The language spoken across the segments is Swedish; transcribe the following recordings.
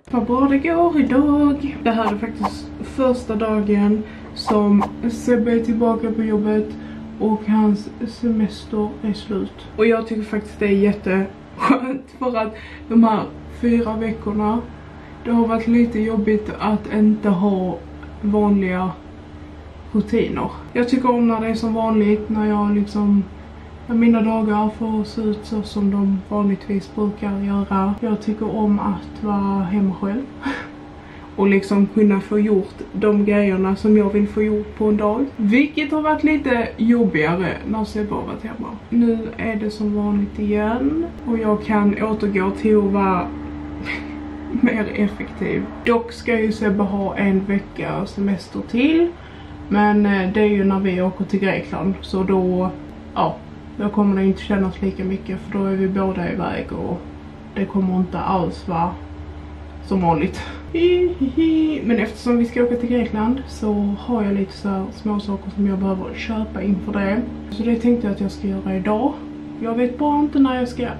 Vad bra det går idag. Det här är faktiskt första dagen som Sebbe är tillbaka på jobbet och hans semester är slut. Och jag tycker faktiskt det är jätteskönt för att de här 4 veckorna, det har varit lite jobbigt att inte ha vanliga rutiner. Jag tycker om när det är som vanligt, när jag liksom, när mina dagar får se ut så som de vanligtvis brukar göra. Jag tycker om att vara hemma själv och liksom kunna få gjort de grejerna som jag vill få gjort på en dag. Vilket har varit lite jobbigare när Sebbe har varit hemma. Nu är det som vanligt igen och jag kan återgå till att vara mer effektiv. Dock ska ju Sebbe ha en vecka semester till. Men det är ju när vi åker till Grekland. Så då, ja, då kommer det inte kännas lika mycket. För då är vi båda iväg och det kommer inte alls vara som vanligt. Men eftersom vi ska åka till Grekland så har jag lite så här små saker som jag behöver köpa inför det. Så det tänkte jag att jag ska göra idag. Jag vet bara inte när jag ska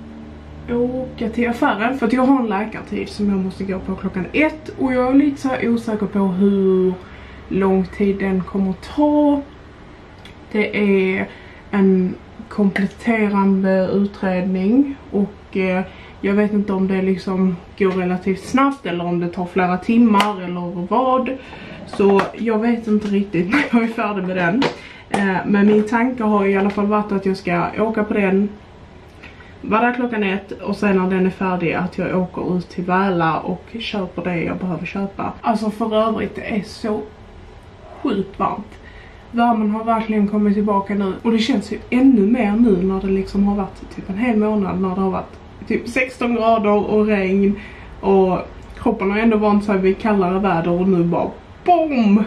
åka till affären. För att jag har en läkartid som jag måste gå på klockan 1. Och jag är lite så här osäker på hur lång tid den kommer att ta. Det är en kompletterande utredning och jag vet inte om det liksom går relativt snabbt eller om det tar flera timmar eller vad. Så jag vet inte riktigt när jag är färdig med den. Men min tanke har i alla fall varit att jag ska åka på den, vara där klockan 1 och sen när den är färdig att jag åker ut till Väla och köper det jag behöver köpa. Alltså för övrigt, det är så sjukt varmt. Värmen har verkligen kommit tillbaka nu. Och det känns ju ännu mer nu när det liksom har varit typ en hel månad. När det har varit typ 16 grader och regn. Och kroppen har ändå vant sig vid kallare väder och nu bara BOOM!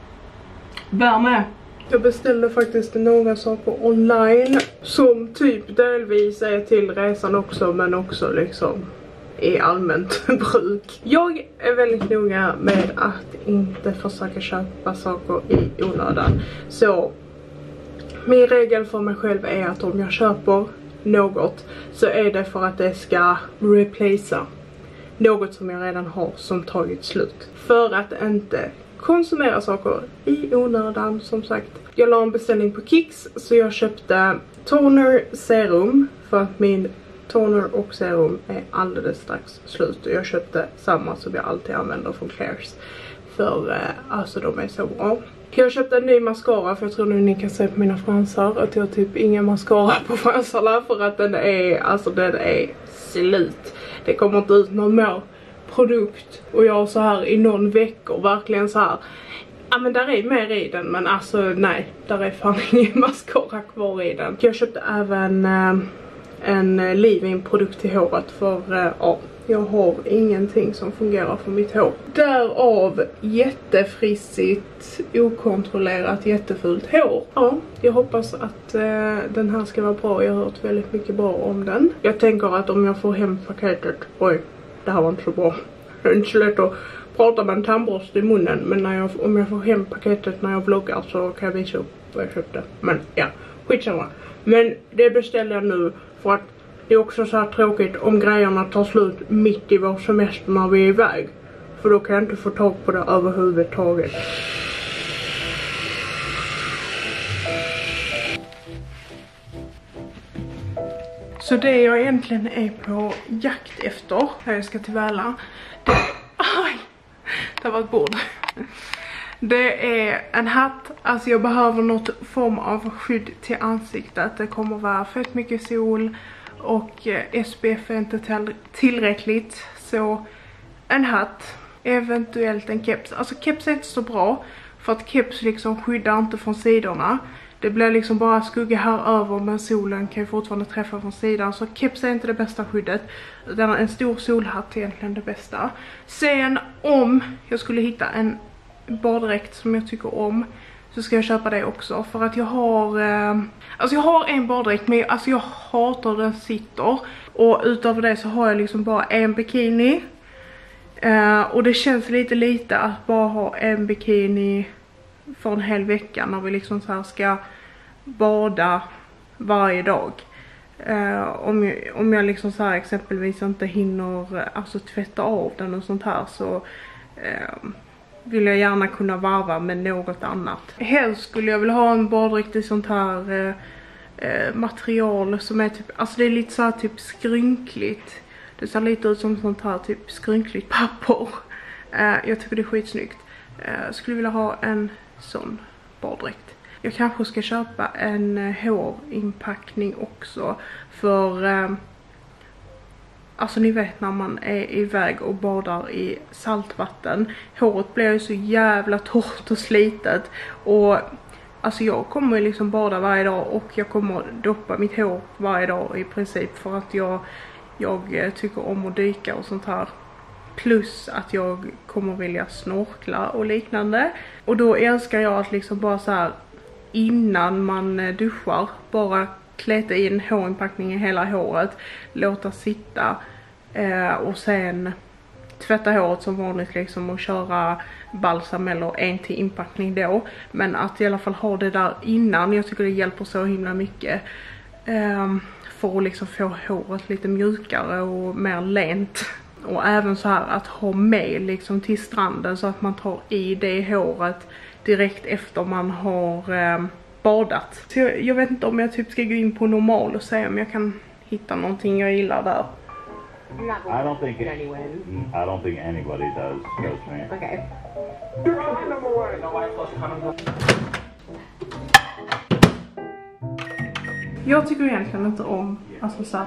Värme! Jag beställde faktiskt några saker online. Som typ delvis är till resan också, men också liksom i allmänt bruk. Jag är väldigt noga med att inte försöka köpa saker i onödan. Så min regel för mig själv är att om jag köper något så är det för att det ska replacea något som jag redan har som tagit slut. För att inte konsumera saker i onödan, som sagt. Jag la en beställning på Kicks så jag köpte toner serum för att min toner och serum är alldeles strax slut. Och jag köpte samma som jag alltid använder från Claire's. För alltså de är så bra. Jag köpte en ny mascara för jag tror nu ni kan se på mina fransar att jag har typ ingen mascara på fransarna för att den är slut. Det kommer inte ut någon mer produkt. Och jag så här i någon vecka verkligen så här. Ja men där är mer i den, men alltså nej, där är fan ingen mascara kvar i den. Jag köpte även en leave-in produkt till håret för ja, jag har ingenting som fungerar för mitt hår. Därav jättefrissigt, okontrollerat, jättefult hår. Ja, jag hoppas att den här ska vara bra. Jag har hört väldigt mycket bra om den. Jag tänker att om jag får hem paketet, oj, det här var inte så bra. Det är inte så lätt att prata med en tandborste i munnen, men om jag får hem paketet när jag vloggar så kan jag visa upp vad jag köpte. Men ja, skitsamma. Men det beställer jag nu för att det är också så här tråkigt om grejerna tar slut mitt i vår semester när vi är iväg. För då kan jag inte få tag på det överhuvudtaget. Så det jag egentligen är på jakt efter, här jag ska till Väla, det var ett bord. Det är en hatt, alltså jag behöver något form av skydd till ansiktet. Det kommer vara fett mycket sol och SPF är inte tillräckligt. Så en hatt, eventuellt en keps. Alltså keps är inte så bra för att keps liksom skyddar inte från sidorna. Det blir liksom bara skugga här över, men solen kan ju fortfarande träffa från sidan. Så keps är inte det bästa skyddet. En stor solhatt är egentligen det bästa. Sen om jag skulle hitta en baddräkt som jag tycker om, så ska jag köpa det också. För att jag har en baddräkt, men alltså jag hatar den sitter. Och utöver det så har jag liksom bara en bikini. Och det känns lite att bara ha en bikini för en hel vecka när vi liksom så här ska bada varje dag. Om jag liksom så här exempelvis inte hinner alltså tvätta av den och sånt här, så vill jag gärna kunna varva med något annat. Helst skulle jag vilja ha en baddräkt i sånt här material som är typ, alltså det är lite så här typ skrynkligt. Det ser lite ut som sånt här typ skrynkligt papper. Jag tycker det är skitsnyggt. Skulle vilja ha en sån baddräkt. Jag kanske ska köpa en hårinpackning också. För alltså ni vet när man är iväg och badar i saltvatten. Håret blir ju så jävla torrt och slitet. Och alltså jag kommer liksom bada varje dag och jag kommer doppa mitt hår varje dag i princip. För att jag tycker om att dyka och sånt här. Plus att jag kommer vilja snorkla och liknande. Och då älskar jag att liksom bara så här innan man duschar bara kläta in hårinpackning i hela håret. Låta sitta och sen tvätta håret som vanligt liksom och köra balsam eller en till inpackning då. Men att i alla fall ha det där innan, jag tycker det hjälper så himla mycket. För att liksom få håret lite mjukare och mer lent. Och även så här att ha med liksom till stranden så att man tar i det håret direkt efter man har badat. Så jag vet inte om jag typ ska gå in på normal och se om jag kan hitta någonting jag gillar där. I don't think anybody does, trust me. Okay. Jag tycker egentligen inte om alltså så här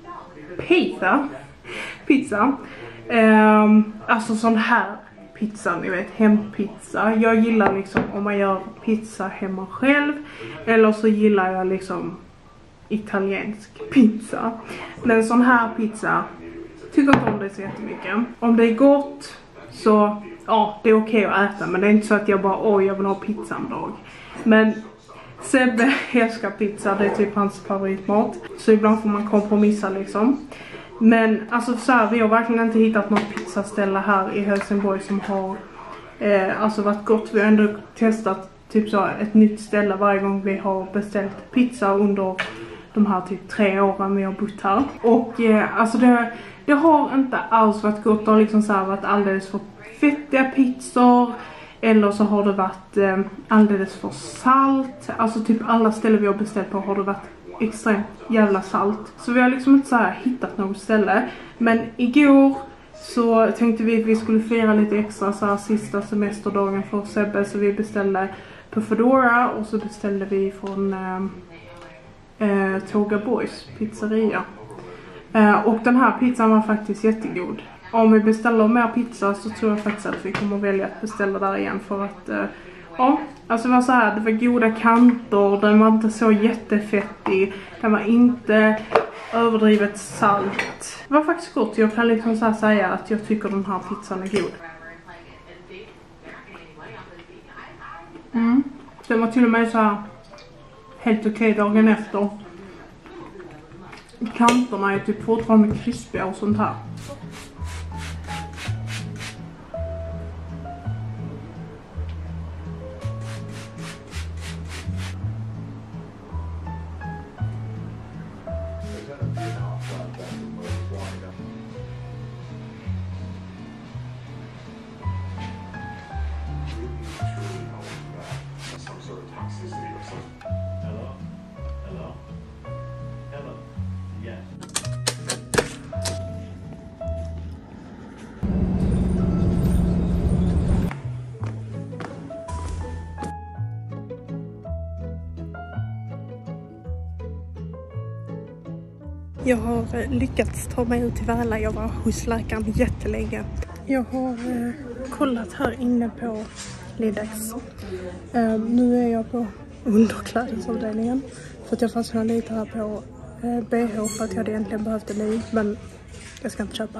pizza. Alltså sån här pizza, ni vet, hempizza. Jag gillar liksom om man gör pizza hemma själv. Eller så gillar jag liksom italiensk pizza. Men sån här pizza tycker inte om det så jättemycket. Om det är gott så ja, det är okej att äta. Men det är inte så att jag bara, jag vill ha pizza en dag. Men Sebbe älskar pizza, det är typ hans favoritmat. Så ibland får man kompromissa liksom. Men alltså så här, vi har verkligen inte hittat något pizzaställe här i Helsingborg som har alltså varit gott. Vi har ändå testat typ så ett nytt ställe varje gång vi har beställt pizza under de här typ 3 åren vi har bott här. Och alltså det har inte alls varit gott. Det har liksom så här varit alldeles för fettiga pizzor. Eller så har det varit alldeles för salt. Alltså typ alla ställen vi har beställt på har det varit extremt jävla salt. Så vi har liksom inte så här hittat något ställe. Men igår så tänkte vi att vi skulle fira lite extra så här sista semesterdagen för Sebbe. Så vi beställde på Foodora och så beställde vi från Toga Boys pizzeria. Och den här pizzan var faktiskt jättegod. Om vi beställer mer pizza så tror jag faktiskt att vi kommer välja att beställa där igen. För att, ja, alltså det var så här, det var goda kanter, den var inte så jättefettig, den var inte överdrivet salt. Det var faktiskt gott, jag kan liksom så här säga att jag tycker den här pizzan är god. Den var till och med så här helt okej dagen efter. Kanterna är typ fortfarande krispiga och sånt här. Jag har lyckats ta mig ut till Väla. Jag var hos läkaren jättelänge. Jag har kollat här inne på Lindex. Nu är jag på underklädesavdelningen. För att jag fastnade lite här på BH för att jag egentligen behövde ny. Men jag ska inte köpa.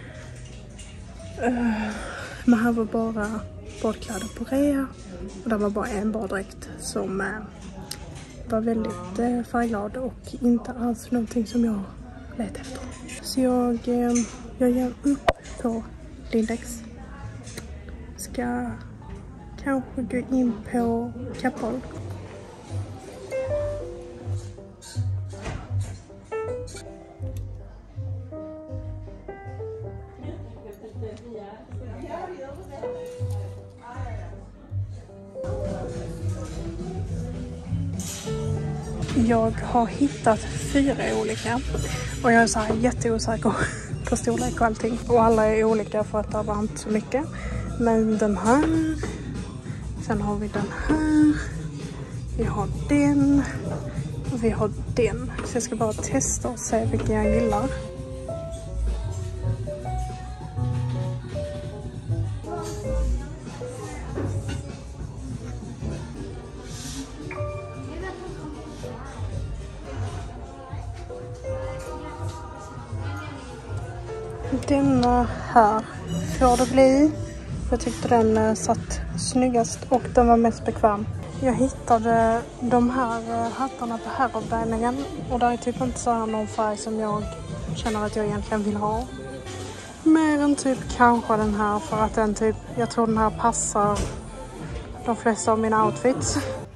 Men här var bara badkläder på rea. Och det var bara en baddräkt som var väldigt färgglad och inte alls någonting som jag lät efter. Så jag ger upp på Lindex. Ska kanske gå in på Kappahl. Jag har hittat 4 olika. Och jag är så här jätteosäker på storlek och allting. Och alla är olika för att det var inte så mycket. Men den här. Sen har vi den här. Vi har den. Och vi har den. Så jag ska bara testa och se vilken jag gillar. Denna här får det bli. Jag tyckte den satt snyggast och den var mest bekväm. Jag hittade de här hattarna på herravbärningen och det är typ inte så här någon färg som jag känner att jag egentligen vill ha. Mer än typ kanske den här för att den typ, jag tror den här passar de flesta av mina outfits.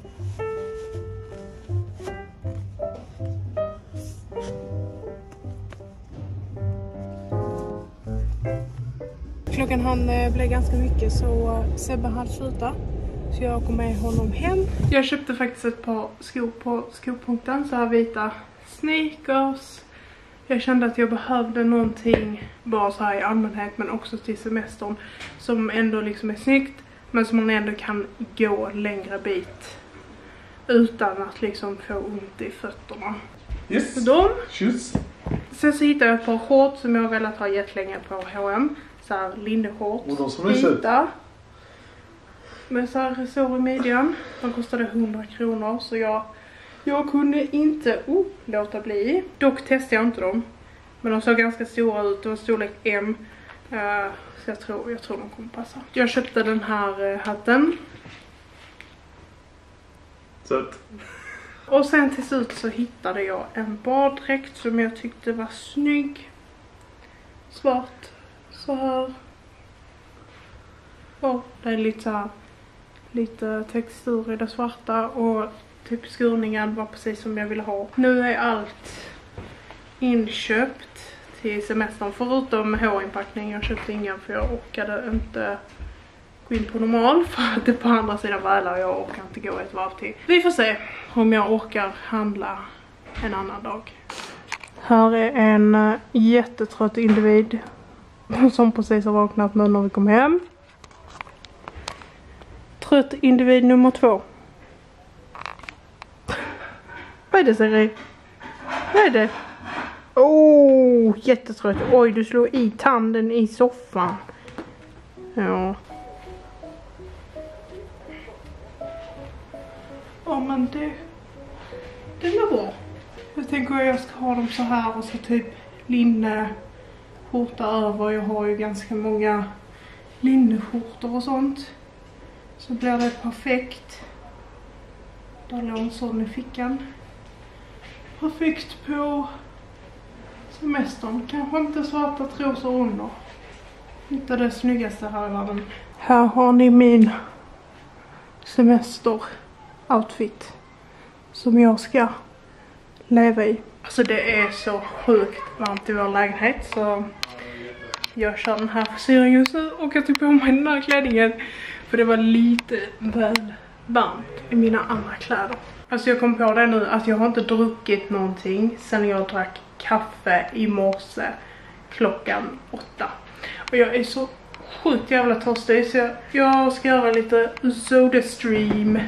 Klockan hann bli ganska mycket så Sebbe hade slutat. Så jag går med honom hem. Jag köpte faktiskt ett par skor på skopunkten. Så här vita sneakers. Jag kände att jag behövde någonting bara så här i allmänhet men också till semestern. Som ändå liksom är snyggt men som man ändå kan gå längre bit. Utan att liksom få ont i fötterna. Yes. Så de. Tjus. Sen så hittade jag ett par shorts som jag har velat ha jättelänge på H&M. Så här linneshorts. Och de som är vita. Med så här resår i midjan. De kostade 100 kronor så jag kunde inte låta bli. Dock testade jag inte dem. Men de såg ganska stora ut. Det var storlek M. Så jag tror de kommer passa. Jag köpte den här hatten. Sött. Och sen till slut så hittade jag en baddräkt som jag tyckte var snygg. Svart. Så här. Och det är lite så här, lite textur i det svarta och typ skurningen var precis som jag ville ha. Nu är allt inköpt till semestern förutom hårinpackning. Jag köpte ingen för jag orkade inte gå in på normal för att det på andra sidan välar och jag orkar inte gå ett varv till. Vi får se om jag orkar handla en annan dag. Här är en jättetrött individ som precis har vaknat nu när vi kom hem. Trött individ nummer 2. Vad är det, Siri? Vad är det? Jättetrött. Oj, du slår i tanden i soffan. Ja. Ja, men det är bra. Jag tänker att jag ska ha dem så här och så typ linne skjorta över. Jag har ju ganska många linneskjortor och sånt. Så blir det perfekt. Där låg en sån i fickan. Perfekt på semestern. Kanske inte svarta trosor under. Inte det snyggaste här i världen. Här har ni min semester-outfit. Som jag ska leva i. Alltså det är så sjukt varmt i vår lägenhet. Så jag kör den här frisyren just nu. Och jag tog på mig den här klänningen. För det var lite väl varmt i mina andra kläder. Alltså jag kom på det nu att jag har inte druckit någonting sen jag drack kaffe i morse klockan 8. Och jag är så sjukt jävla törstig så jag ska göra lite Soda Stream.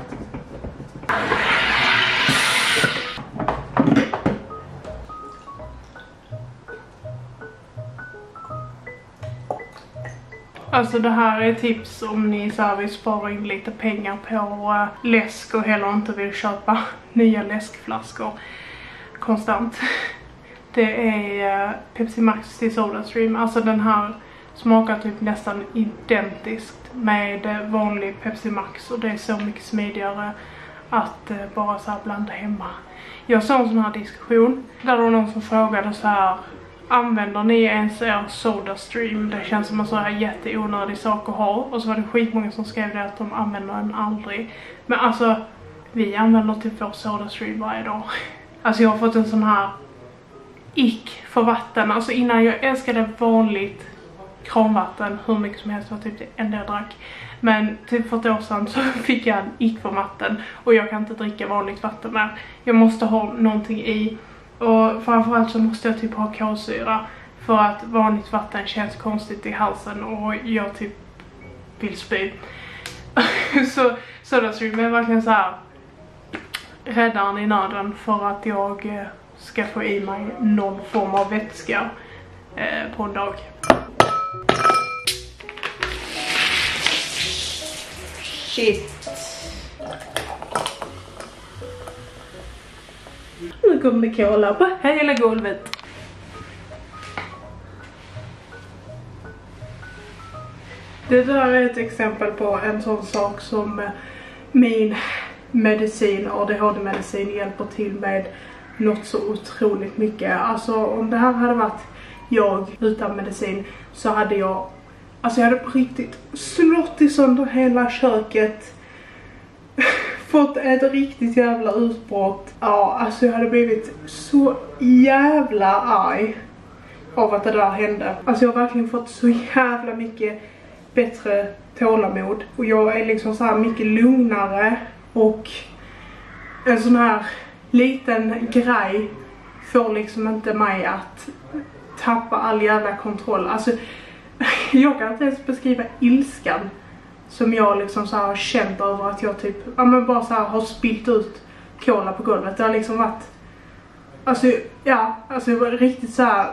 Alltså det här är tips om ni så här vill spara in lite pengar på läsk och heller inte vill köpa nya läskflaskor konstant. Det är Pepsi Max till Soda Stream. Alltså den här smakar typ nästan identiskt med vanlig Pepsi Max och det är så mycket smidigare att bara så här blanda hemma. Jag såg en sån här diskussion där det var någon som frågade så här: använder ni ens er Soda Stream? Det känns som en sån här jätteonödig sak att ha. Och så var det skitmånga som skrev det att de använder den aldrig. Men alltså, vi använder typ vår Soda Stream varje dag. Alltså jag har fått en sån här ick för vatten. Alltså innan jag älskade vanligt kranvatten hur mycket som helst. Det var typ det enda jag drack. Men typ för ett år sedan så fick jag en ick för vatten. Och jag kan inte dricka vanligt vatten mer. Jag måste ha någonting i. Och framförallt så måste jag typ ha kolsyra. För att vanligt vatten känns konstigt i halsen. Och jag typ vill spy. så det är verkligen så här räddaren i nöden för att jag ska få i mig någon form av vätska på en dag. Shit. Nu kommer kola på hela golvet. Det där är ett exempel på en sån sak som min medicin, ADHD-medicin, hjälper till med något så otroligt mycket. Alltså om det här hade varit jag utan medicin så hade jag, alltså jag hade på riktigt slått i sönder hela köket. Fått ett riktigt jävla utbrott. Ja, alltså jag hade blivit så jävla arg av att det där hände. Alltså jag har verkligen fått så jävla mycket bättre tålamod. Och jag är liksom så här mycket lugnare. Och en sån här liten grej får liksom inte mig att tappa all jävla kontroll. Alltså jag kan inte ens beskriva ilskan som jag liksom så här har känt över att jag typ, ja men bara så här har spilt ut kola på golvet. Det har liksom varit, alltså ja, alltså jag var riktigt så här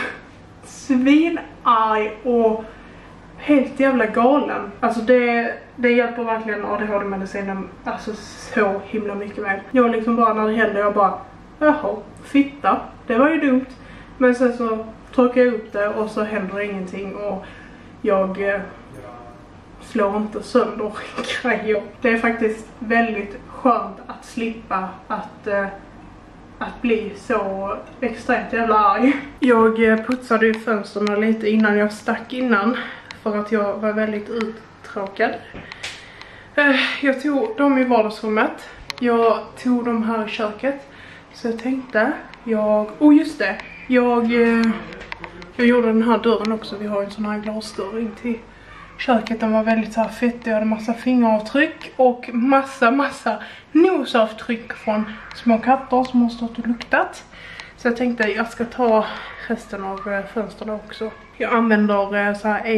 svinarg och helt jävla galen. Alltså det hjälper verkligen ADHD-medicinen alltså så himla mycket med. Jag liksom bara när det hände, jag bara, jaha, fitta, det var ju dumt. Men sen så torkar jag upp det och så händer ingenting och jag slår inte sönder grejer. Det är faktiskt väldigt skönt att slippa att bli så extremt jävla arg. Jag putsade ju fönsterna lite innan jag stack innan. För att jag var väldigt uttråkad. Jag tog dem i vardagsrummet. Jag tog dem här i köket. Så jag tänkte, just det. Jag gjorde den här dörren också. Vi har en sån här glasdörr in till köket. Den var väldigt så här fettig. Jag hade massa fingeravtryck. Och massa nosavtryck från små katter som har stått och luktat. Så jag tänkte jag ska ta resten av fönsterna också. Jag använder så här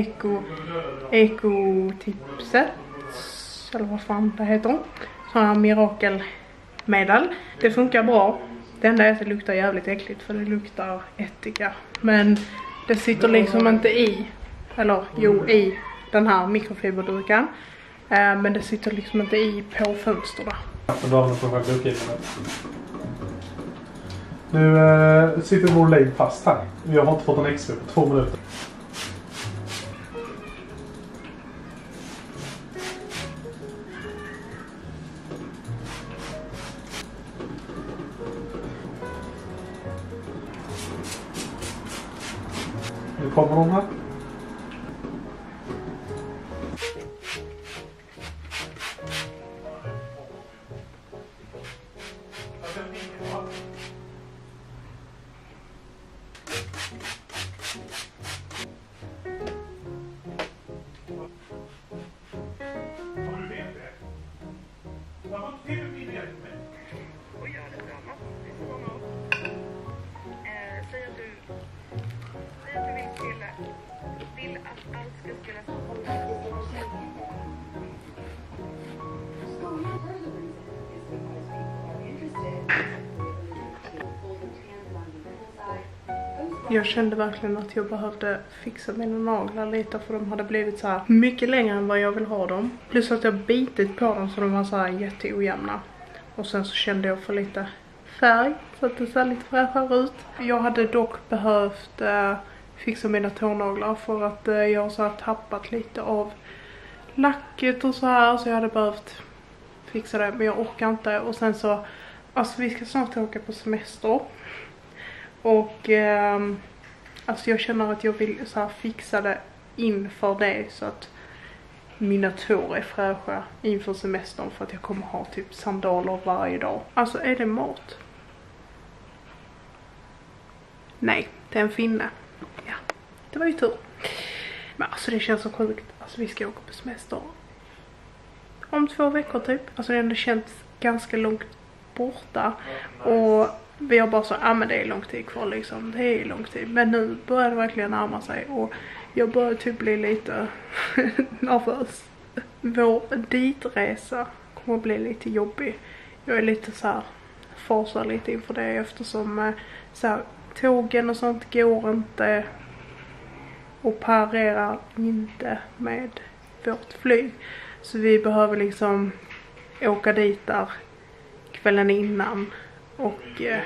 ekotipset. Eller vad fan det heter. Sån här mirakelmedel. Det funkar bra. Det enda är att det luktar jävligt äckligt. För det luktar ättika. Men det sitter liksom inte i. Eller jo, i den här mikrofiberduken. Men det sitter liksom inte i på fönsterna. Nu sitter vår lägg fast här. Jag har inte fått en extra på 2 minuter. Nu kommer de här. Jag kände verkligen att jag behövde fixa mina naglar lite för de hade blivit så här mycket längre än vad jag vill ha dem. Plus att jag bitit på dem så de var så här jätteojämna. Och sen så kände jag för lite färg så att det ser lite fräschare ut. Jag hade dock behövt fixa mina tånaglar för att jag har så här tappat lite av lacket och så här. Så jag hade behövt fixa det men jag orkar inte. Och sen så, alltså vi ska snart åka på semester. Och alltså jag känner att jag vill så här fixa det inför det så att mina tår är fräscha inför semestern för att jag kommer ha typ sandaler varje dag. Alltså är det mat? Nej, det är en finne. Ja, det var ju tur. Men alltså det känns så sjukt. Alltså vi ska åka på semester om 2 veckor typ. Alltså det ändå känns ganska långt borta. Och vi har bara så, men det är lång tid kvar liksom. Det är lång tid. Men nu börjar det verkligen närma sig. Och jag börjar typ bli lite nervös. Vår ditresa kommer att bli lite jobbig. Jag är lite så här, fasar lite inför det. Eftersom så här, tågen och sånt går inte. Och parerar inte med vårt flyg. Så vi behöver liksom åka dit där kvällen innan. Och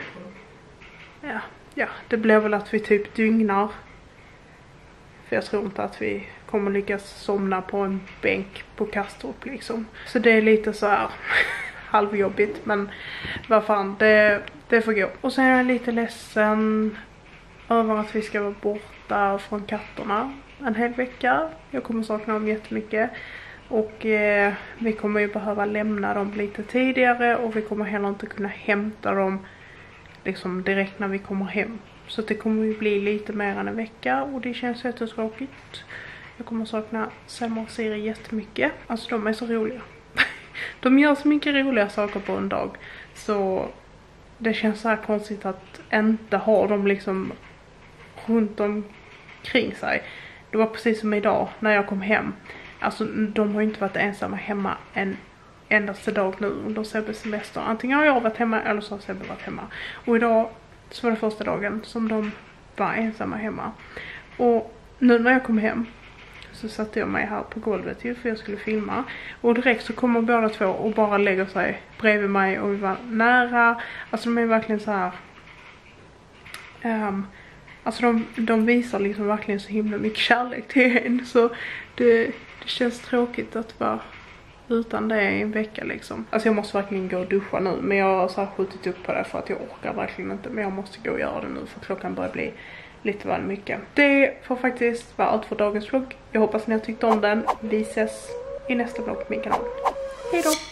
ja, det blir väl att vi typ dygnar. För jag tror inte att vi kommer lyckas somna på en bänk på Kastrup liksom. Så det är lite så här halvjobbigt. Men vad fan, det får gå. Och sen är jag lite ledsen över att vi ska vara borta från katterna en hel vecka. Jag kommer sakna dem jättemycket. Och vi kommer ju behöva lämna dem lite tidigare. Och vi kommer heller inte kunna hämta dem liksom direkt när vi kommer hem. Så det kommer ju bli lite mer än en vecka. Och det känns jättetråkigt. Jag kommer sakna Selma och Siri jättemycket. Alltså de är så roliga. De gör så mycket roliga saker på en dag. Så det känns så här konstigt att inte ha dem liksom runt omkring sig. Det var precis som idag när jag kom hem. Alltså de har ju inte varit ensamma hemma en endaste dag nu under Sebbes semester. Antingen har jag varit hemma eller så har Sebbe varit hemma. Och idag så var det första dagen som de var ensamma hemma. Och nu när jag kom hem så satte jag mig här på golvet ju för jag skulle filma. Och direkt så kommer båda två och bara lägger sig bredvid mig och vi var nära. Alltså de är verkligen så här. Alltså de visar liksom verkligen så himla mycket kärlek till en. Så det känns tråkigt att vara utan det i en vecka liksom. Alltså jag måste verkligen gå och duscha nu. Men jag har så här skjutit upp på det för att jag orkar verkligen inte. Men jag måste gå och göra det nu för klockan börjar bli lite väl mycket. Det får faktiskt vara allt för dagens vlogg. Jag hoppas ni har tyckt om den. Vi ses i nästa vlogg på min kanal. Hej då!